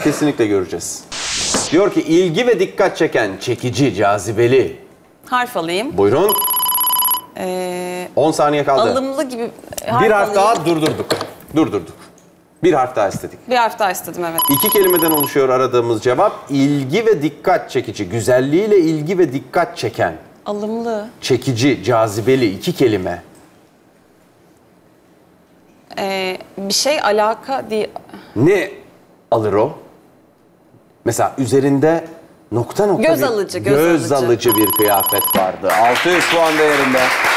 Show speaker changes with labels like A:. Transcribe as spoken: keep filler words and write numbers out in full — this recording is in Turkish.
A: Kesinlikle göreceğiz. Diyor ki ilgi ve dikkat çeken, çekici, cazibeli.
B: Harf alayım.
A: Buyurun.
B: Ee,
A: on saniye kaldı.
B: alımlı gibi harf
A: Bir harf
B: alayım.
A: daha durdurduk. Durdurduk. Bir harf daha istedik.
B: Bir harf daha istedim, evet.
A: İki kelimeden oluşuyor aradığımız cevap. İlgi ve dikkat çekici. Güzelliğiyle ilgi ve dikkat çeken.
B: Alımlı.
A: Çekici, cazibeli iki kelime.
B: Ee, bir şey alaka diye...
A: Ne alır o? Mesela üzerinde nokta nokta
B: Göz
A: bir,
B: alıcı, göz
A: göz
B: alıcı.
A: alıcı bir kıyafet vardı. altı yüz puan değerinde.